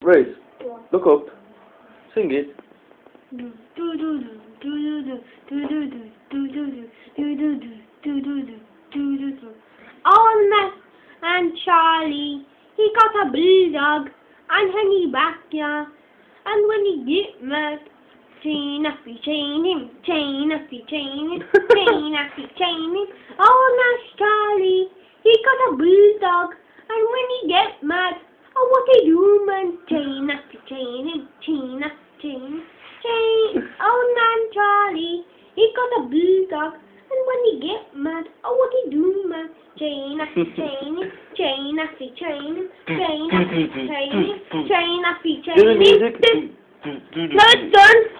Grace, What? look up. Sing it. Old and Charlie, he got a bulldog and honey backyard. And when he get mad, chain up, he chain him, chain up, he chain him, chain up, he chain him. Old Charlie, he got a bulldog and when he get mad, oh what he do man, chain up, he chain him, chain up, chain, chain. Old man Charlie, he got a bulldog and when he get mad, oh what he do man, chain up, chain him, chain up, he chain him, chain up, he chain him, chain up, he chain him. Do the music. No, it's done.